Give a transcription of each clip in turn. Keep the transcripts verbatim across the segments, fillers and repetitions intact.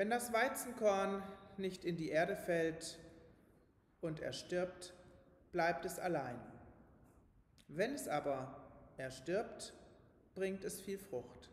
Wenn das Weizenkorn nicht in die Erde fällt und er stirbt, bleibt es allein. Wenn es aber erstirbt, bringt es viel Frucht.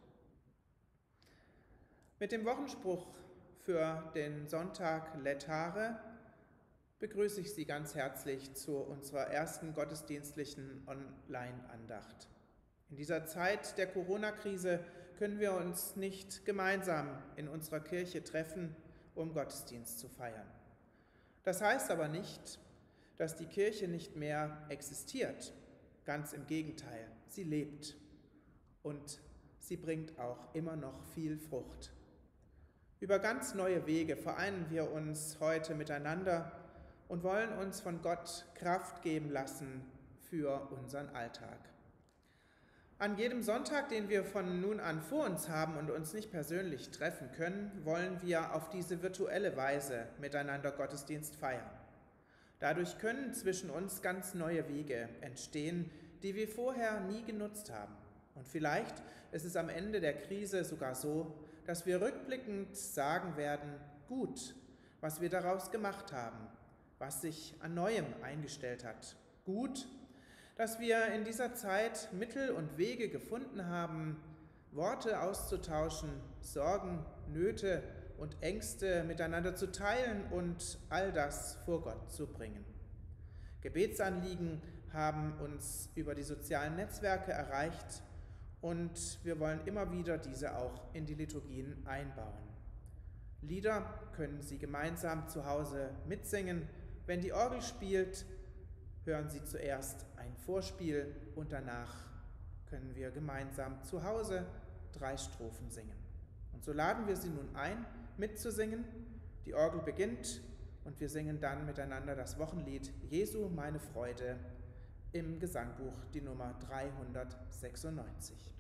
Mit dem Wochenspruch für den Sonntag Lätare begrüße ich Sie ganz herzlich zu unserer ersten gottesdienstlichen Online-Andacht. In dieser Zeit der Corona-Krise können wir uns nicht gemeinsam in unserer Kirche treffen, um Gottesdienst zu feiern. Das heißt aber nicht, dass die Kirche nicht mehr existiert. Ganz im Gegenteil, sie lebt und sie bringt auch immer noch viel Frucht. Über ganz neue Wege vereinen wir uns heute miteinander und wollen uns von Gott Kraft geben lassen für unseren Alltag. An jedem Sonntag, den wir von nun an vor uns haben und uns nicht persönlich treffen können, wollen wir auf diese virtuelle Weise miteinander Gottesdienst feiern. Dadurch können zwischen uns ganz neue Wege entstehen, die wir vorher nie genutzt haben. Und vielleicht ist es am Ende der Krise sogar so, dass wir rückblickend sagen werden, gut, was wir daraus gemacht haben, was sich an Neuem eingestellt hat. Gut, dass wir in dieser Zeit Mittel und Wege gefunden haben, Worte auszutauschen, Sorgen, Nöte und Ängste miteinander zu teilen und all das vor Gott zu bringen. Gebetsanliegen haben uns über die sozialen Netzwerke erreicht und wir wollen immer wieder diese auch in die Liturgien einbauen. Lieder können Sie gemeinsam zu Hause mitsingen. Wenn die Orgel spielt, hören Sie zuerst ein Vorspiel und danach können wir gemeinsam zu Hause drei Strophen singen. Und so laden wir Sie nun ein, mitzusingen. Die Orgel beginnt und wir singen dann miteinander das Wochenlied Jesu, meine Freude im Gesangbuch, die Nummer dreihundertsechsundneunzig.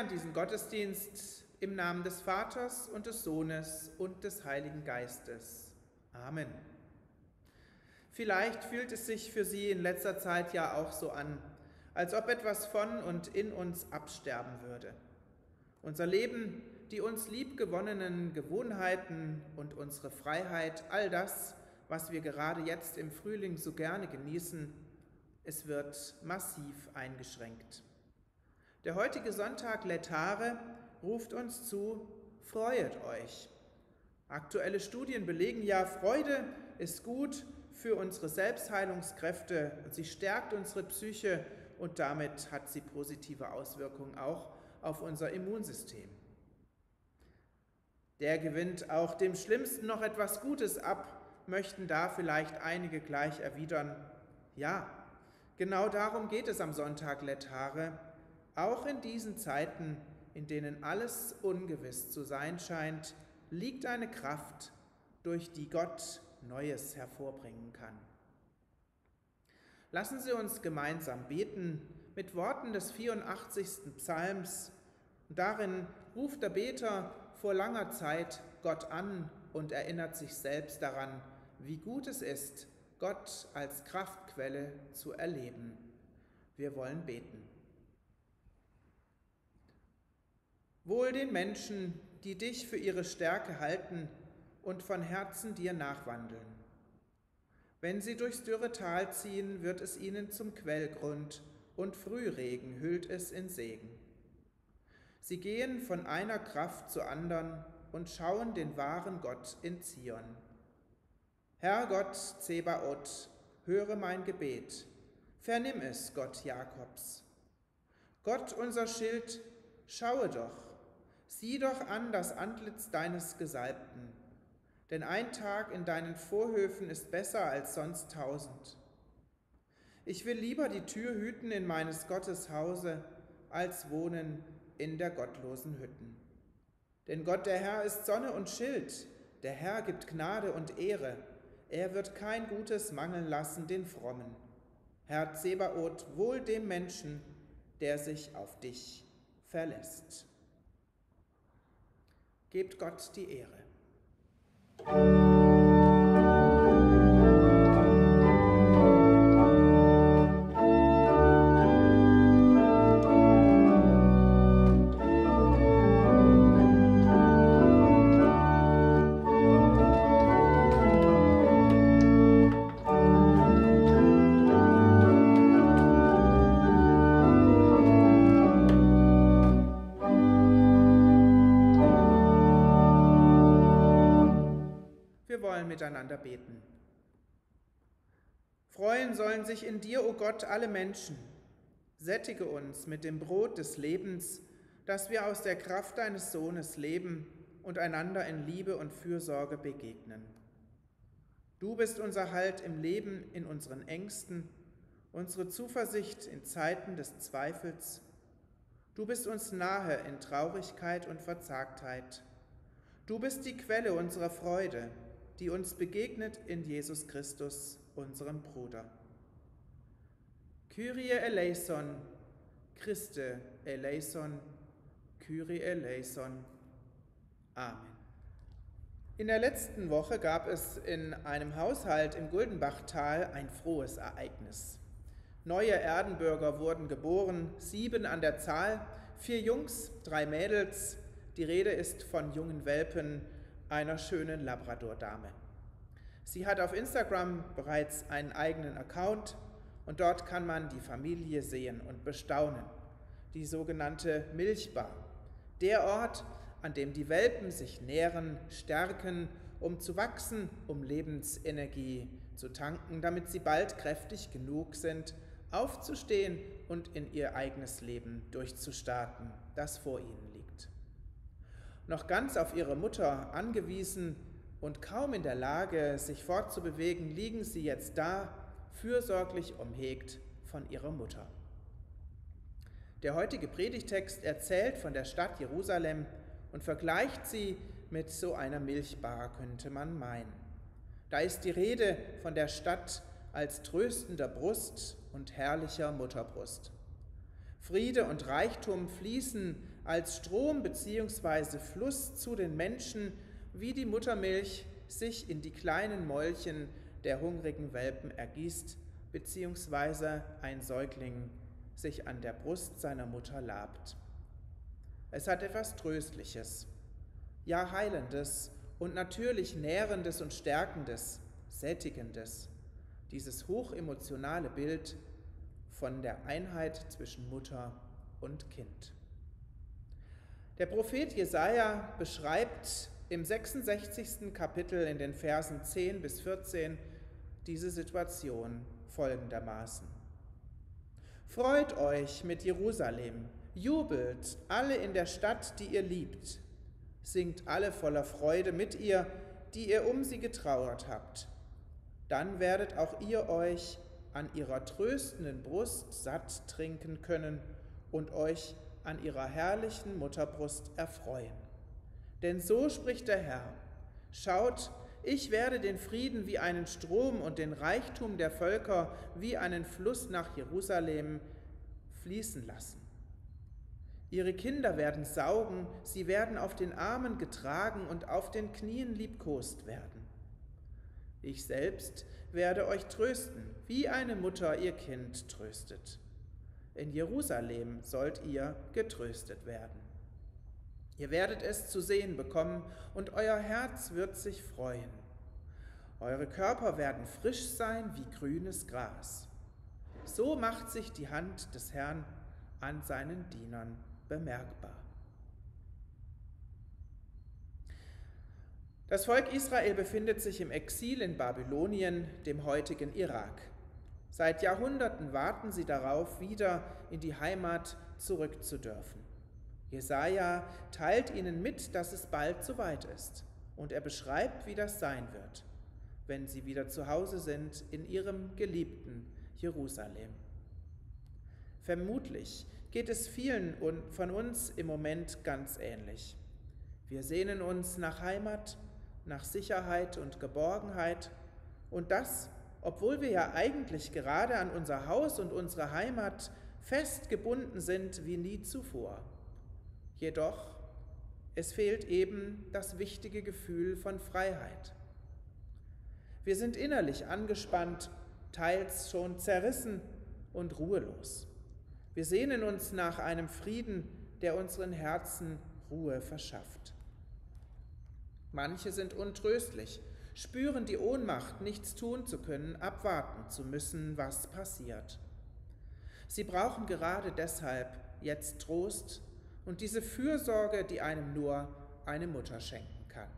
feiern diesen Gottesdienst im Namen des Vaters und des Sohnes und des Heiligen Geistes. Amen. Vielleicht fühlt es sich für Sie in letzter Zeit ja auch so an, als ob etwas von und in uns absterben würde. Unser Leben, die uns liebgewonnenen Gewohnheiten und unsere Freiheit, all das, was wir gerade jetzt im Frühling so gerne genießen, es wird massiv eingeschränkt. Der heutige Sonntag Laetare ruft uns zu: Freuet euch. Aktuelle Studien belegen ja, Freude ist gut für unsere Selbstheilungskräfte und sie stärkt unsere Psyche und damit hat sie positive Auswirkungen auch auf unser Immunsystem. Der gewinnt auch dem Schlimmsten noch etwas Gutes ab, möchten da vielleicht einige gleich erwidern: Ja, genau darum geht es am Sonntag Laetare, auch in diesen Zeiten, in denen alles ungewiss zu sein scheint, liegt eine Kraft, durch die Gott Neues hervorbringen kann. Lassen Sie uns gemeinsam beten mit Worten des vierundachtzigsten Psalms. Darin ruft der Beter vor langer Zeit Gott an und erinnert sich selbst daran, wie gut es ist, Gott als Kraftquelle zu erleben. Wir wollen beten. Wohl den Menschen, die dich für ihre Stärke halten und von Herzen dir nachwandeln. Wenn sie durchs dürre Tal ziehen, wird es ihnen zum Quellgrund und Frühregen hüllt es in Segen. Sie gehen von einer Kraft zur andern und schauen den wahren Gott in Zion. Herr Gott Zebaoth, höre mein Gebet, vernimm es, Gott Jakobs. Gott unser Schild, schaue doch, sieh doch an das Antlitz deines Gesalbten, denn ein Tag in deinen Vorhöfen ist besser als sonst tausend. Ich will lieber die Tür hüten in meines Gottes Hause, als wohnen in der gottlosen Hütten. Denn Gott der Herr ist Sonne und Schild, der Herr gibt Gnade und Ehre, er wird kein Gutes mangeln lassen den Frommen. Herr Zebaoth, wohl dem Menschen, der sich auf dich verlässt. Gebt Gott die Ehre. Wir wollen miteinander beten. Freuen sollen sich in dir, o Gott, alle Menschen. Sättige uns mit dem Brot des Lebens, dass wir aus der Kraft deines Sohnes leben und einander in Liebe und Fürsorge begegnen. Du bist unser Halt im Leben in unseren Ängsten, unsere Zuversicht in Zeiten des Zweifels. Du bist uns nahe in Traurigkeit und Verzagtheit. Du bist die Quelle unserer Freude, die uns begegnet in Jesus Christus, unserem Bruder. Kyrie eleison, Christe eleison, Kyrie eleison. Amen. In der letzten Woche gab es in einem Haushalt im Guldenbachtal ein frohes Ereignis. Neue Erdenbürger wurden geboren, sieben an der Zahl, vier Jungs, drei Mädels. Die Rede ist von jungen Welpen, einer schönen Labrador-Dame. Sie hat auf Instagram bereits einen eigenen Account und dort kann man die Familie sehen und bestaunen. Die sogenannte Milchbar, der Ort, an dem die Welpen sich nähren, stärken, um zu wachsen, um Lebensenergie zu tanken, damit sie bald kräftig genug sind, aufzustehen und in ihr eigenes Leben durchzustarten, das vor ihnen liegt. Noch ganz auf ihre Mutter angewiesen und kaum in der Lage, sich fortzubewegen, liegen sie jetzt da, fürsorglich umhegt von ihrer Mutter. Der heutige Predigtext erzählt von der Stadt Jerusalem und vergleicht sie mit so einer Milchbar, könnte man meinen. Da ist die Rede von der Stadt als tröstender Brust und herrlicher Mutterbrust. Friede und Reichtum fließen als Strom bzw. Fluss zu den Menschen, wie die Muttermilch sich in die kleinen Mäulchen der hungrigen Welpen ergießt, bzw. ein Säugling sich an der Brust seiner Mutter labt. Es hat etwas Tröstliches, ja Heilendes und natürlich Nährendes und Stärkendes, Sättigendes, dieses hochemotionale Bild von der Einheit zwischen Mutter und Kind. Der Prophet Jesaja beschreibt im sechsundsechzigsten Kapitel in den Versen zehn bis vierzehn diese Situation folgendermaßen. Freut euch mit Jerusalem, jubelt alle in der Stadt, die ihr liebt, singt alle voller Freude mit ihr, die ihr um sie getrauert habt. Dann werdet auch ihr euch an ihrer tröstenden Brust satt trinken können und euch an ihrer herrlichen Mutterbrust erfreuen. Denn so spricht der Herr, schaut, ich werde den Frieden wie einen Strom und den Reichtum der Völker wie einen Fluss nach Jerusalem fließen lassen. Ihre Kinder werden saugen, sie werden auf den Armen getragen und auf den Knien liebkost werden. Ich selbst werde euch trösten, wie eine Mutter ihr Kind tröstet. In Jerusalem sollt ihr getröstet werden. Ihr werdet es zu sehen bekommen und euer Herz wird sich freuen. Eure Körper werden frisch sein wie grünes Gras. So macht sich die Hand des Herrn an seinen Dienern bemerkbar. Das Volk Israel befindet sich im Exil in Babylonien, dem heutigen Irak. Seit Jahrhunderten warten sie darauf, wieder in die Heimat zurück zu dürfen. Jesaja teilt ihnen mit, dass es bald soweit ist, und er beschreibt, wie das sein wird, wenn sie wieder zu Hause sind in ihrem geliebten Jerusalem. Vermutlich geht es vielen von uns im Moment ganz ähnlich. Wir sehnen uns nach Heimat, nach Sicherheit und Geborgenheit, und das, obwohl wir ja eigentlich gerade an unser Haus und unsere Heimat fest gebunden sind wie nie zuvor. Jedoch, es fehlt eben das wichtige Gefühl von Freiheit. Wir sind innerlich angespannt, teils schon zerrissen und ruhelos. Wir sehnen uns nach einem Frieden, der unseren Herzen Ruhe verschafft. Manche sind untröstlich, spüren die Ohnmacht, nichts tun zu können, abwarten zu müssen, was passiert. Sie brauchen gerade deshalb jetzt Trost und diese Fürsorge, die einem nur eine Mutter schenken kann.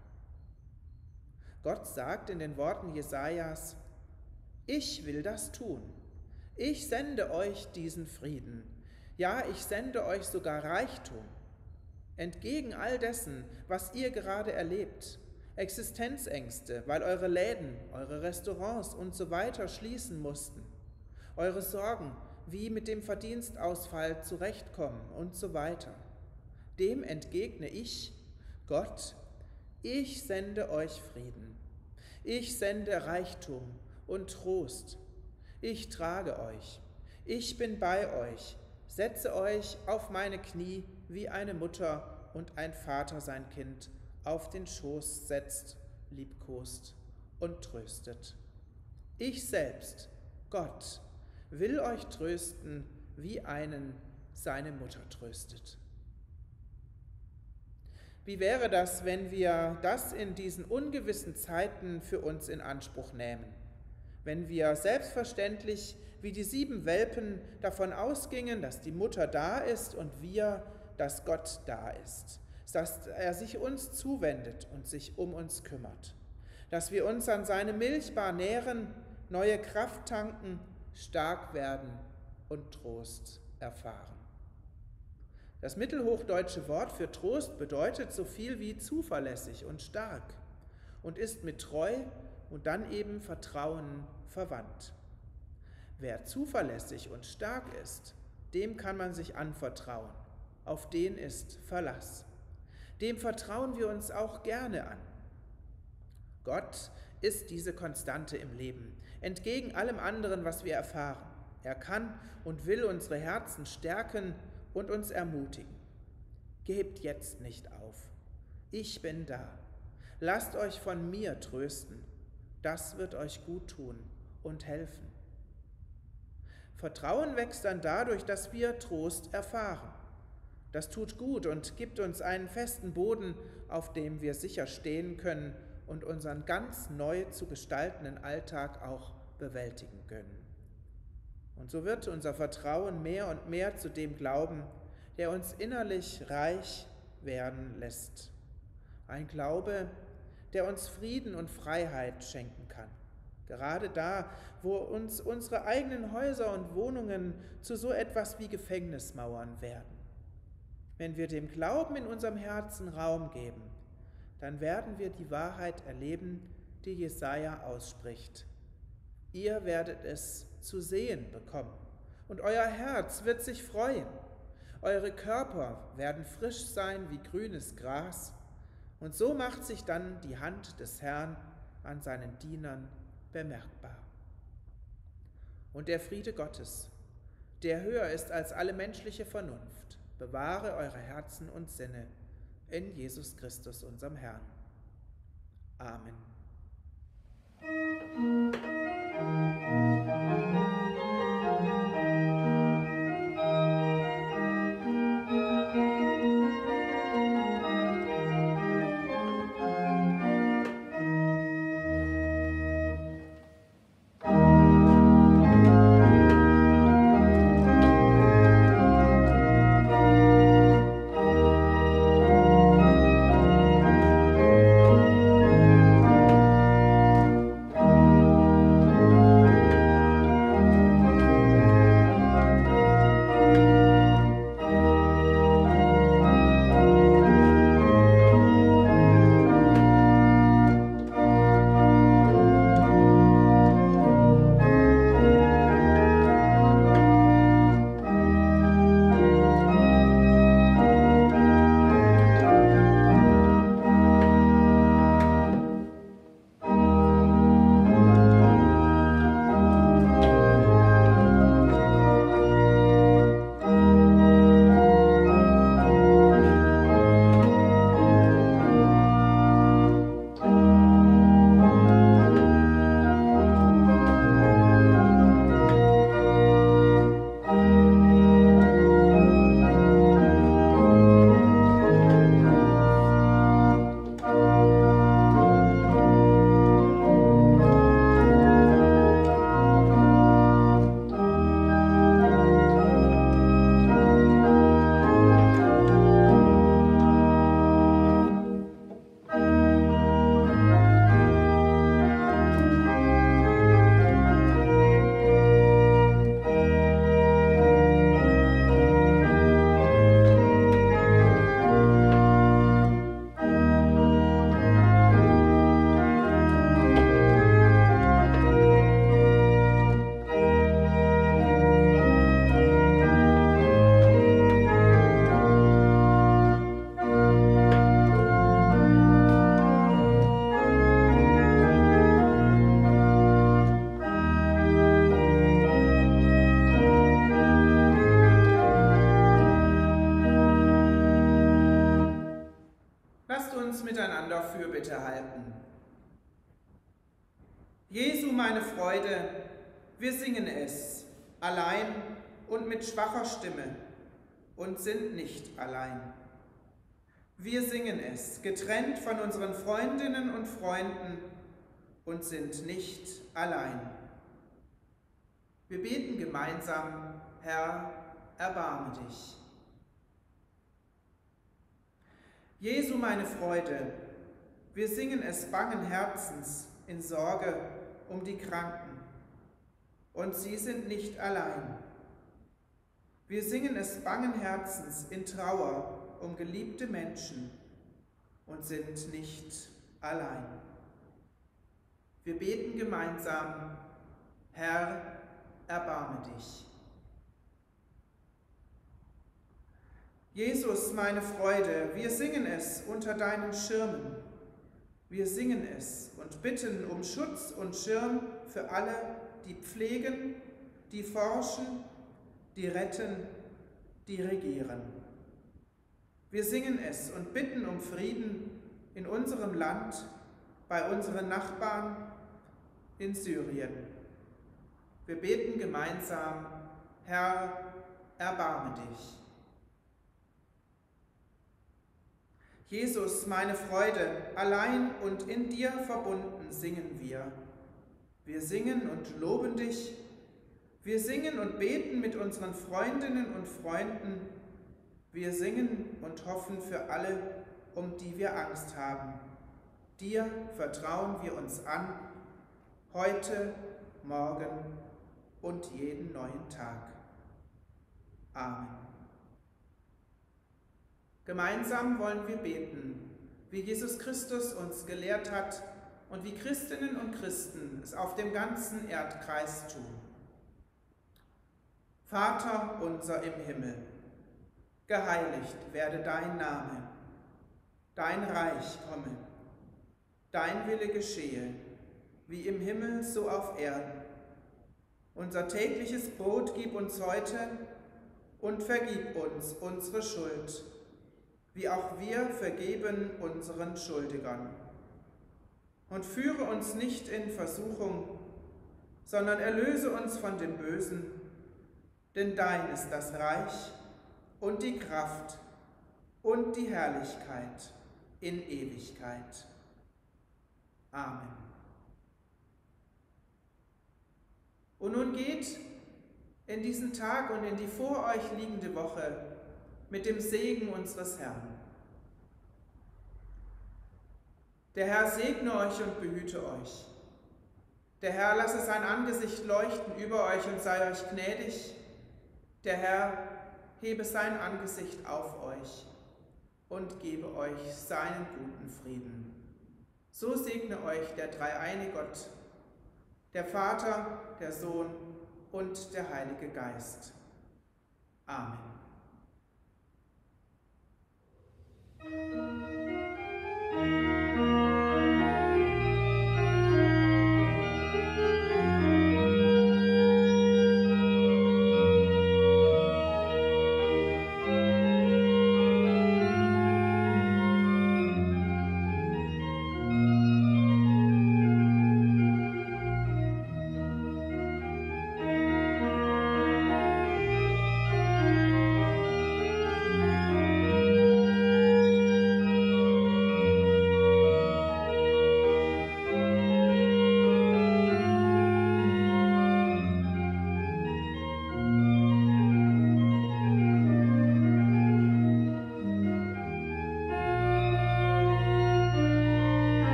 Gott sagt in den Worten Jesajas: Ich will das tun. Ich sende euch diesen Frieden. Ja, ich sende euch sogar Reichtum. Entgegen all dessen, was ihr gerade erlebt, Existenzängste, weil eure Läden, eure Restaurants und so weiter schließen mussten, eure Sorgen, wie mit dem Verdienstausfall zurechtkommen und so weiter. Dem entgegne ich, Gott, ich sende euch Frieden. Ich sende Reichtum und Trost. Ich trage euch. Ich bin bei euch, setze euch auf meine Knie, wie eine Mutter und ein Vater sein Kind auf den Schoß setzt, liebkost und tröstet. Ich selbst, Gott, will euch trösten, wie einen seine Mutter tröstet. Wie wäre das, wenn wir das in diesen ungewissen Zeiten für uns in Anspruch nehmen? Wenn wir selbstverständlich wie die sieben Welpen davon ausgingen, dass die Mutter da ist und wir, dass Gott da ist, dass er sich uns zuwendet und sich um uns kümmert, dass wir uns an seine Milchbar nähren, neue Kraft tanken, stark werden und Trost erfahren. Das mittelhochdeutsche Wort für Trost bedeutet so viel wie zuverlässig und stark und ist mit Treu und dann eben Vertrauen verwandt. Wer zuverlässig und stark ist, dem kann man sich anvertrauen, auf den ist Verlass. Dem vertrauen wir uns auch gerne an. Gott ist diese Konstante im Leben, entgegen allem anderen, was wir erfahren. Er kann und will unsere Herzen stärken und uns ermutigen. Gebt jetzt nicht auf. Ich bin da. Lasst euch von mir trösten. Das wird euch gut tun und helfen. Vertrauen wächst dann dadurch, dass wir Trost erfahren. Das tut gut und gibt uns einen festen Boden, auf dem wir sicher stehen können und unseren ganz neu zu gestaltenden Alltag auch bewältigen können. Und so wird unser Vertrauen mehr und mehr zu dem Glauben, der uns innerlich reich werden lässt. Ein Glaube, der uns Frieden und Freiheit schenken kann. Gerade da, wo uns unsere eigenen Häuser und Wohnungen zu so etwas wie Gefängnismauern werden. Wenn wir dem Glauben in unserem Herzen Raum geben, dann werden wir die Wahrheit erleben, die Jesaja ausspricht. Ihr werdet es zu sehen bekommen und euer Herz wird sich freuen. Eure Körper werden frisch sein wie grünes Gras und so macht sich dann die Hand des Herrn an seinen Dienern bemerkbar. Und der Friede Gottes, der höher ist als alle menschliche Vernunft, bewahre eure Herzen und Sinne in Jesus Christus, unserem Herrn. Amen. Miteinander Fürbitte halten. Jesu, meine Freude, wir singen es, allein und mit schwacher Stimme, und sind nicht allein. Wir singen es, getrennt von unseren Freundinnen und Freunden, und sind nicht allein. Wir beten gemeinsam, Herr, erbarme dich. Jesu, meine Freude, wir singen es bangen Herzens in Sorge um die Kranken, und sie sind nicht allein. Wir singen es bangen Herzens in Trauer um geliebte Menschen und sind nicht allein. Wir beten gemeinsam, Herr, erbarme dich. Jesus, meine Freude, wir singen es unter deinen Schirmen. Wir singen es und bitten um Schutz und Schirm für alle, die pflegen, die forschen, die retten, die regieren. Wir singen es und bitten um Frieden in unserem Land, bei unseren Nachbarn, in Syrien. Wir beten gemeinsam: Herr, erbarme dich. Jesus, meine Freude, allein und in dir verbunden singen wir. Wir singen und loben dich. Wir singen und beten mit unseren Freundinnen und Freunden. Wir singen und hoffen für alle, um die wir Angst haben. Dir vertrauen wir uns an, heute, morgen und jeden neuen Tag. Amen. Gemeinsam wollen wir beten, wie Jesus Christus uns gelehrt hat und wie Christinnen und Christen es auf dem ganzen Erdkreis tun. Vater unser im Himmel, geheiligt werde dein Name, dein Reich komme, dein Wille geschehe, wie im Himmel so auf Erden. Unser tägliches Brot gib uns heute und vergib uns unsere Schuld, wie auch wir vergeben unseren Schuldigern. Und führe uns nicht in Versuchung, sondern erlöse uns von dem Bösen, denn dein ist das Reich und die Kraft und die Herrlichkeit in Ewigkeit. Amen. Und nun geht in diesen Tag und in die vor euch liegende Woche mit dem Segen unseres Herrn. Der Herr segne euch und behüte euch. Der Herr lasse sein Angesicht leuchten über euch und sei euch gnädig. Der Herr hebe sein Angesicht auf euch und gebe euch seinen guten Frieden. So segne euch der dreieine Gott, der Vater, der Sohn und der Heilige Geist. Amen.